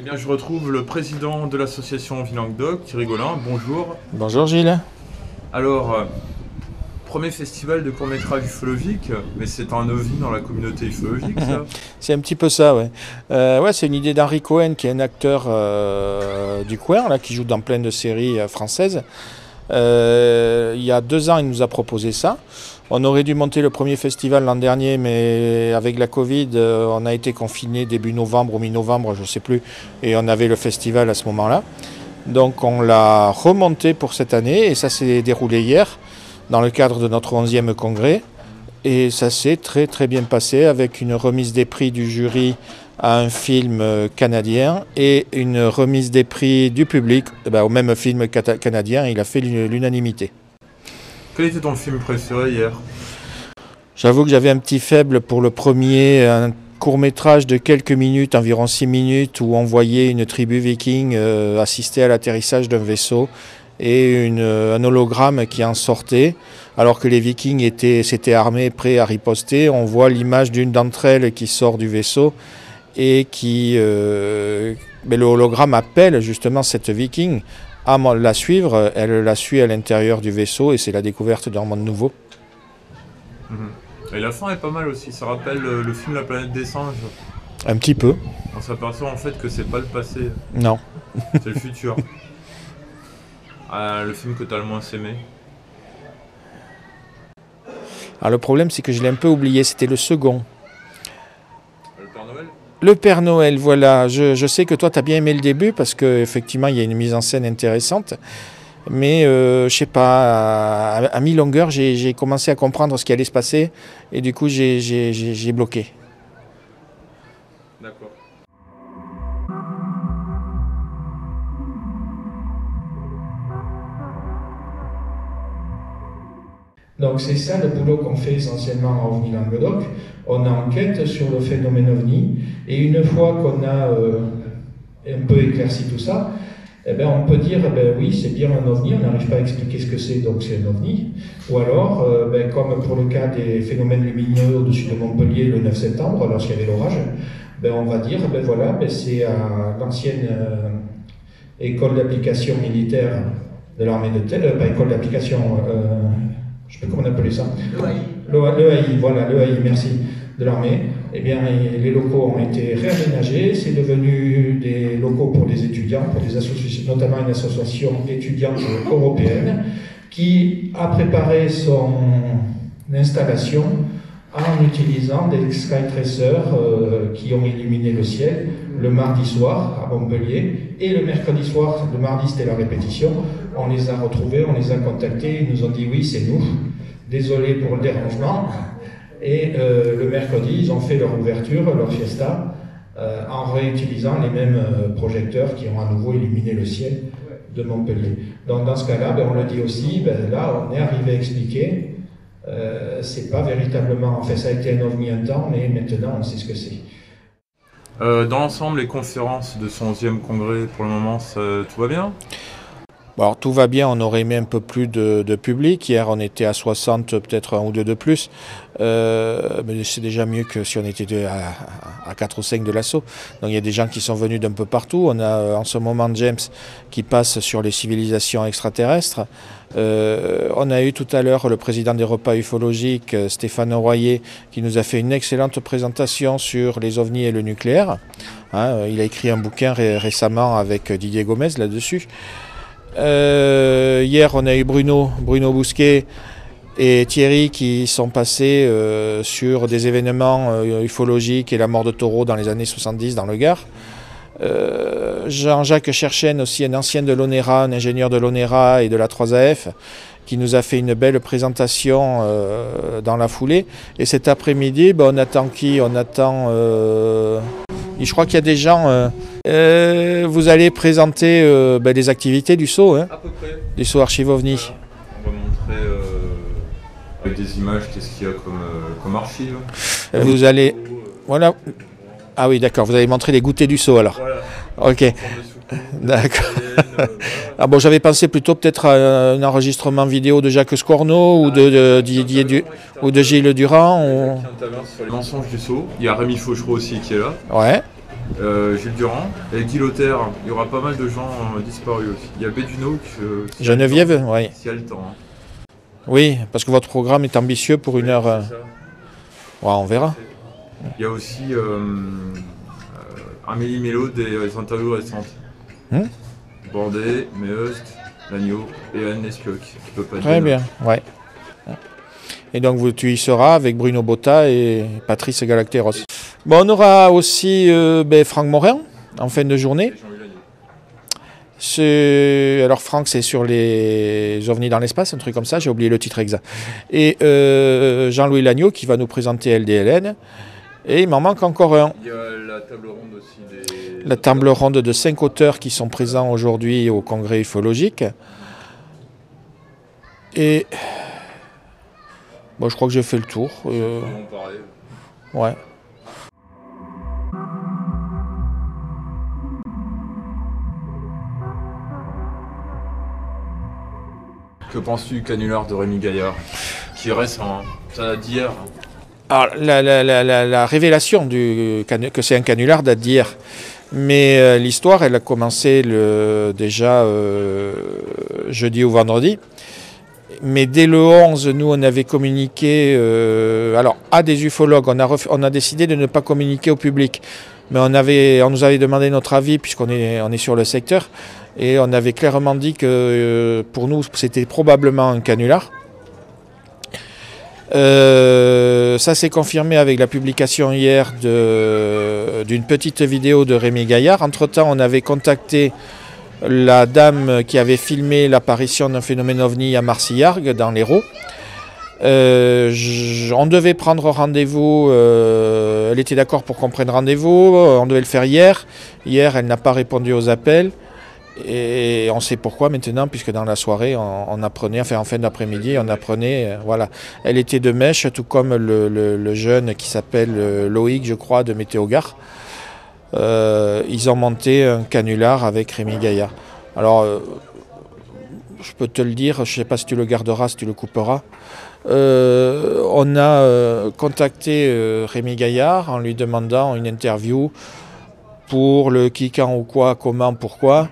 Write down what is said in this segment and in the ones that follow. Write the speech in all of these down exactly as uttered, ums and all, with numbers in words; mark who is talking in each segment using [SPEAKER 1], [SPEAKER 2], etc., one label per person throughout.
[SPEAKER 1] Eh bien, je retrouve le président de l'association Vie Languedoc, Thierry Gaulin. Bonjour.
[SPEAKER 2] Bonjour Gilles.
[SPEAKER 1] Alors, euh, premier festival de court-métrage ufologique, mais c'est un ovni dans la communauté ufologique, ça?
[SPEAKER 2] C'est un petit peu ça, ouais. Euh, ouais, c'est une idée d'Henry Cohen, qui est un acteur euh, du coin, là, qui joue dans plein de séries euh, françaises. Euh, il y a deux ans, il nous a proposé ça. On aurait dû monter le premier festival l'an dernier, mais avec la Covid, euh, on a été confinés début novembre ou mi-novembre, je ne sais plus, et on avait le festival à ce moment-là. Donc on l'a remonté pour cette année, et ça s'est déroulé hier, dans le cadre de notre onzième congrès. Et ça s'est très très bien passé, avec une remise des prix du jury à un film canadien et une remise des prix du public ben, au même film canadien. Il a fait l'unanimité.
[SPEAKER 1] Quel était ton film préféré hier?
[SPEAKER 2] J'avoue que j'avais un petit faible pour le premier, un court-métrage de quelques minutes, environ six minutes, où on voyait une tribu viking euh, assister à l'atterrissage d'un vaisseau et une, un hologramme qui en sortait. Alors que les vikings étaient, s'étaient armés, prêts à riposter, on voit l'image d'une d'entre elles qui sort du vaisseau et qui... Euh, mais le hologramme appelle justement cette viking à la suivre. Elle la suit à l'intérieur du vaisseau et c'est la découverte d'un monde nouveau.
[SPEAKER 1] Et la fin est pas mal aussi, ça rappelle le, le film La planète des singes.
[SPEAKER 2] Un petit peu.
[SPEAKER 1] On s'aperçoit en fait que c'est pas le passé.
[SPEAKER 2] Non.
[SPEAKER 1] C'est le futur. Ah, le film que t'as le moins aimé?
[SPEAKER 2] Alors le problème c'est que je l'ai un peu oublié, c'était le second.
[SPEAKER 1] Le Père Noël? Le
[SPEAKER 2] Père Noël, voilà. Je, je sais que toi tu as bien aimé le début parce qu'effectivement il y a une mise en scène intéressante. Mais euh, je sais pas, à, à mi-longueur j'ai commencé à comprendre ce qui allait se passer et du coup j'ai bloqué.
[SPEAKER 1] D'accord.
[SPEAKER 3] Donc c'est ça le boulot qu'on fait essentiellement en OVNI Languedoc. On enquête sur le phénomène OVNI et une fois qu'on a euh, un peu éclairci tout ça, eh ben, on peut dire eh ben, oui c'est bien un OVNI, on n'arrive pas à expliquer ce que c'est donc c'est un OVNI. Ou alors, euh, ben, comme pour le cas des phénomènes lumineux au-dessus de Montpellier le neuf septembre lorsqu'il y avait l'orage, ben, on va dire ben, voilà ben, c'est à l'ancienne euh, école d'application militaire de l'armée de terre, euh, pas école d'application... Euh, je ne sais pas comment on appelait ça. L'E A I. L'E A I, voilà, l'E A I, merci, de l'armée. Eh bien, les locaux ont été réaménagés. C'est devenu des locaux pour des étudiants, pour des associations, notamment une association étudiante européenne, qui a préparé son installation en utilisant des skytracers euh, qui ont illuminé le ciel le mardi soir à Montpellier et le mercredi soir, le mardi c'était la répétition, on les a retrouvés, on les a contactés, ils nous ont dit oui c'est nous, désolé pour le dérangement, et euh, le mercredi ils ont fait leur ouverture, leur fiesta, euh, en réutilisant les mêmes euh, projecteurs qui ont à nouveau illuminé le ciel de Montpellier. Donc dans ce cas-là, ben, on le dit aussi, ben, là on est arrivé à expliquer. Euh, c'est pas véritablement, en fait ça a été un ovni un temps, mais maintenant on sait ce que c'est.
[SPEAKER 1] Euh, dans l'ensemble, les conférences de son onzième congrès, pour le moment, ça, tout va bien?
[SPEAKER 2] Bon, alors tout va bien, on aurait aimé un peu plus de, de public. Hier on était à soixante, peut-être un ou deux de plus. Euh, mais c'est déjà mieux que si on était à, à quatre ou cinq de l'assaut. Donc il y a des gens qui sont venus d'un peu partout. On a en ce moment James qui passe sur les civilisations extraterrestres. Euh, on a eu tout à l'heure le président des repas ufologiques, Stéphane Royer, qui nous a fait une excellente présentation sur les ovnis et le nucléaire. Hein, il a écrit un bouquin ré récemment avec Didier Gomez là-dessus. Euh, hier on a eu Bruno, Bruno Bousquet et Thierry qui sont passés euh, sur des événements euh, ufologiques et la mort de taureaux dans les années soixante-dix dans le Gard. Euh, Jean-Jacques Cherchen, aussi un ancien de l'ONERA, un ingénieur de l'ONERA et de la trois A F, qui nous a fait une belle présentation euh, dans la foulée. Et cet après-midi, ben, on attend qui? On attend... Euh, je crois qu'il y a des gens... Euh, euh, vous allez présenter euh, ben, les activités du S O, hein,
[SPEAKER 1] à peu près.
[SPEAKER 2] Du S O Archive OVNI.
[SPEAKER 1] Voilà. On va montrer euh, avec des images qu'est-ce qu'il y a comme, euh, comme archive.
[SPEAKER 2] Vous allez... Voilà. Ah oui, d'accord, vous allez montrer les goûters du S O alors. Voilà. Ok. D'accord. Ah bon, j'avais pensé plutôt peut-être à un enregistrement vidéo de Jacques Scorno ou de, de Didier du, ou de Gilles Durand. Ou...
[SPEAKER 1] Qui intervient sur les mensonges du S O. Il y a Rémi Fauchereau aussi qui est là.
[SPEAKER 2] Ouais.
[SPEAKER 1] euh, Gilles Durand et Guy Lothaire. Il y aura pas mal de gens euh, disparus aussi. Il y a Béduno, euh, si
[SPEAKER 2] Geneviève, oui.
[SPEAKER 1] Si elle le temps. Hein.
[SPEAKER 2] Oui, parce que votre programme est ambitieux pour une
[SPEAKER 1] Oui,
[SPEAKER 2] heure. Euh...
[SPEAKER 1] ça.
[SPEAKER 2] Ouais, on verra.
[SPEAKER 1] Il y a aussi euh, euh, Amélie Mello des, des interviews récentes.
[SPEAKER 2] Hmm
[SPEAKER 1] Bordet, Meust, Lagneau et Anne Espioc. Qui peut pas
[SPEAKER 2] Très
[SPEAKER 1] être
[SPEAKER 2] bien, ouais. Et donc vous, tu y seras avec Bruno Botta et Patrice Galacteros. Bon, on aura aussi euh, ben, Franck Morin en fin de journée. Alors Franck, c'est sur les ovnis dans l'espace, un truc comme ça, j'ai oublié le titre exact. Et euh, Jean-Louis Lagneau qui va nous présenter L D L N. Et il m'en manque encore un.
[SPEAKER 1] Il y a la table ronde aussi des...
[SPEAKER 2] La table ronde de cinq auteurs qui sont présents aujourd'hui au congrès ufologique. Et bon, je crois que j'ai fait le tour. Euh... Ouais.
[SPEAKER 1] Que penses-tu du canular de Rémi Gaillard, qui reste en... ça d'hier?
[SPEAKER 2] Alors, la, la, la, la, la révélation du, que c'est un canular date d'hier. Mais euh, l'histoire, elle a commencé le, déjà euh, jeudi ou vendredi. Mais dès le onze, nous, on avait communiqué euh, alors, à des ufologues. On a, ref, on a décidé de ne pas communiquer au public. Mais on, avait, on nous avait demandé notre avis, puisqu'on est, on est sur le secteur. Et on avait clairement dit que euh, pour nous, c'était probablement un canular. Euh, ça s'est confirmé avec la publication hier d'une petite vidéo de Rémi Gaillard. Entre-temps, on avait contacté la dame qui avait filmé l'apparition d'un phénomène ovni à Marcillargues, dans l'Hérault. Euh, on devait prendre rendez-vous, euh, elle était d'accord pour qu'on prenne rendez-vous, on devait le faire hier. Hier, elle n'a pas répondu aux appels. Et on sait pourquoi maintenant, puisque dans la soirée, on, on apprenait, enfin en fin d'après-midi, on apprenait, euh, voilà. Elle était de mèche, tout comme le, le, le jeune qui s'appelle euh, Loïc, je crois, de Météogare. Euh, ils ont monté un canular avec Rémi Gaillard. Alors, euh, je peux te le dire, je ne sais pas si tu le garderas, si tu le couperas. Euh, on a euh, contacté euh, Rémi Gaillard en lui demandant une interview pour le qui, quand, ou quoi, comment, pourquoi.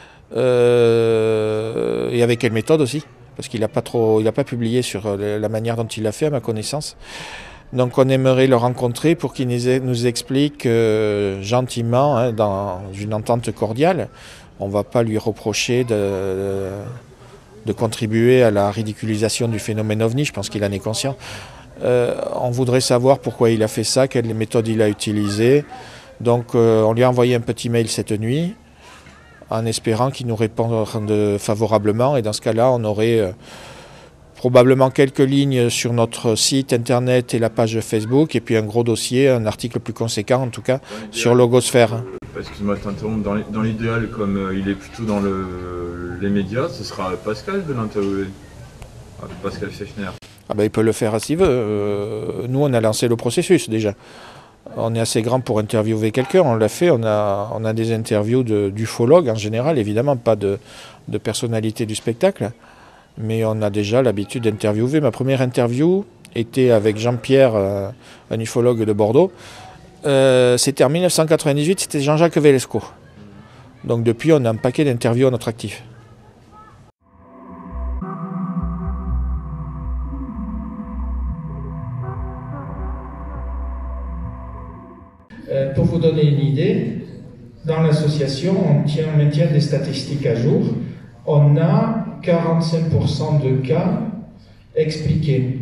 [SPEAKER 2] Euh, et avec quelle méthode aussi, parce qu'il n'a pas trop, il n'a pas publié sur la manière dont il l'a fait à ma connaissance. Donc on aimerait le rencontrer pour qu'il nous, nous explique euh, gentiment, hein, dans une entente cordiale. On ne va pas lui reprocher de, de, de contribuer à la ridiculisation du phénomène ovni, je pense qu'il en est conscient. Euh, on voudrait savoir pourquoi il a fait ça, quelles méthodes il a utilisées. Donc euh, on lui a envoyé un petit mail cette nuit, en espérant qu'il nous réponde favorablement. Et dans ce cas-là, on aurait euh, probablement quelques lignes sur notre site internet et la page Facebook, et puis un gros dossier, un article plus conséquent en tout cas, sur Logosphère.
[SPEAKER 1] Excuse-moi de t'interrompre, dans l'idéal, comme euh, il est plutôt dans le, les médias, ce sera Pascal de l'interviewer, Pascal Fechner.
[SPEAKER 2] Ah ben, il peut le faire s'il veut. Euh, nous, on a lancé le processus déjà. On est assez grand pour interviewer quelqu'un, on l'a fait, on a, on a des interviews d'ufologues en général, évidemment pas de, de personnalité du spectacle, mais on a déjà l'habitude d'interviewer. Ma première interview était avec Jean-Pierre, euh, un ufologue de Bordeaux. Euh, c'était en mille neuf cent quatre-vingt-dix-huit, c'était Jean-Jacques Velesco. Donc depuis, on a un paquet d'interviews à notre actif.
[SPEAKER 3] Pour vous donner une idée, dans l'association, on tient, on maintient des statistiques à jour. On a quarante-cinq pour cent de cas expliqués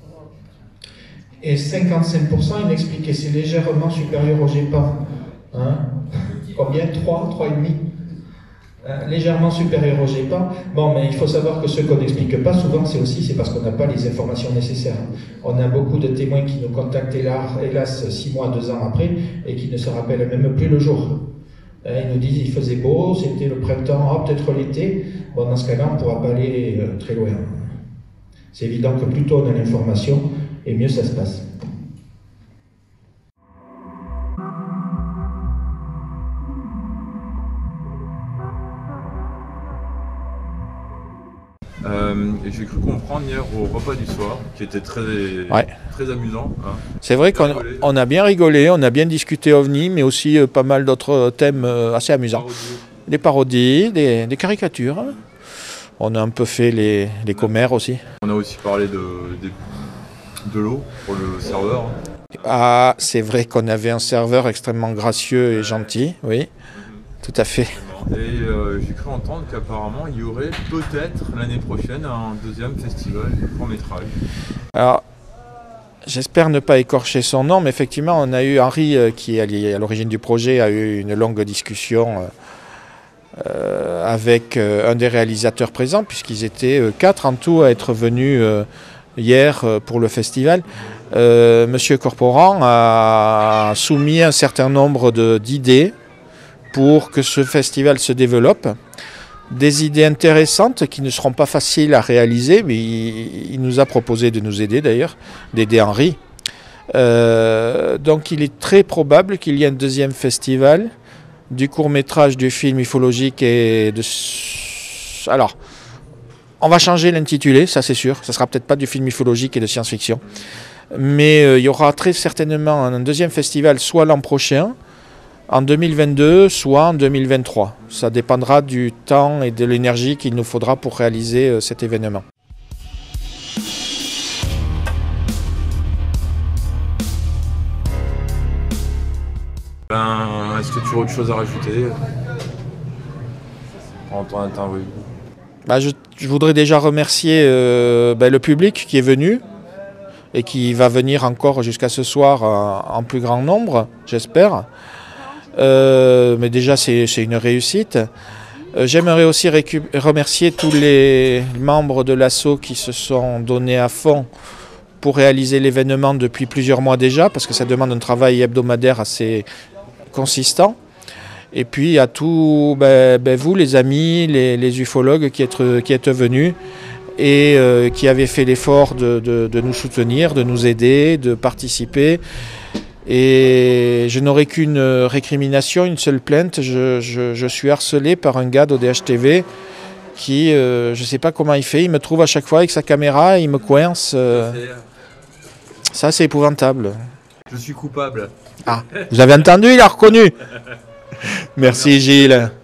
[SPEAKER 3] et cinquante-cinq pour cent inexpliqués. C'est légèrement supérieur au G P A. Hein? Combien? trois, trois virgule cinq euh, légèrement supérieur au G P A. Bon, mais il faut savoir que ce qu'on n'explique pas, souvent, c'est aussi c'est parce qu'on n'a pas les informations nécessaires. On a beaucoup de témoins qui nous contactent, hélas, six mois, deux ans après, et qui ne se rappellent même plus le jour. Ils nous disent il faisait beau, c'était le printemps, ah, peut-être l'été. Bon, dans ce cas-là, on ne pourra pas aller euh, très loin. C'est évident que plus tôt on a l'information, et mieux ça se passe.
[SPEAKER 1] Euh, et j'ai cru comprendre hier au repas du soir, qui était très,
[SPEAKER 2] Ouais.
[SPEAKER 1] très amusant. Hein.
[SPEAKER 2] C'est vrai qu'on on a bien rigolé, on a bien discuté OVNI, mais aussi euh, pas mal d'autres thèmes euh, assez amusants.
[SPEAKER 1] Parodie.
[SPEAKER 2] Des parodies, des, des caricatures. Hein. On a un peu fait les, les commères aussi.
[SPEAKER 1] On a aussi parlé de, de, de l'eau pour le serveur. Hein.
[SPEAKER 2] Ah, c'est vrai qu'on avait un serveur extrêmement gracieux et gentil, oui, tout à fait.
[SPEAKER 1] Et euh, j'ai cru entendre qu'apparemment il y aurait peut-être l'année prochaine un deuxième festival de court-métrage.
[SPEAKER 2] Alors, j'espère ne pas écorcher son nom, mais effectivement, on a eu Henri, euh, qui est à l'origine du projet, a eu une longue discussion euh, avec euh, un des réalisateurs présents, puisqu'ils étaient euh, quatre en tout à être venus euh, hier euh, pour le festival. Euh, Monsieur Corporan a soumis un certain nombre de, d'idées pour que ce festival se développe. Des idées intéressantes qui ne seront pas faciles à réaliser, mais il, il nous a proposé de nous aider d'ailleurs, d'aider Henri. Euh, donc il est très probable qu'il y ait un deuxième festival du court-métrage, du film ufologique et de... Alors, on va changer l'intitulé, ça c'est sûr. Ça sera peut-être pas du film ufologique et de science-fiction. Mais euh, il y aura très certainement un deuxième festival, soit l'an prochain, en deux mille vingt-deux, soit en deux mille vingt-trois. Ça dépendra du temps et de l'énergie qu'il nous faudra pour réaliser euh, cet événement.
[SPEAKER 1] Ben, est-ce que tu as autre chose à rajouter pendant ton interview?
[SPEAKER 2] Bah, je, je voudrais déjà remercier euh, bah, le public qui est venu et qui va venir encore jusqu'à ce soir en, en plus grand nombre, j'espère. Euh, mais déjà c'est une réussite. Euh, J'aimerais aussi remercier tous les membres de l'A S S O qui se sont donnés à fond pour réaliser l'événement depuis plusieurs mois déjà, parce que ça demande un travail hebdomadaire assez consistant. Et puis à tous ben, ben vous les amis, les, les ufologues qui êtes, qui êtes venus et euh, qui avaient fait l'effort de, de, de nous soutenir, de nous aider, de participer. Et je n'aurai qu'une récrimination, une seule plainte. Je, je, je suis harcelé par un gars d'O D H T V qui, euh, je ne sais pas comment il fait, il me trouve à chaque fois avec sa caméra, il me coince. Euh... Ça, c'est épouvantable.
[SPEAKER 1] Je suis coupable.
[SPEAKER 2] Ah, vous avez entendu, il a reconnu. Merci Gilles.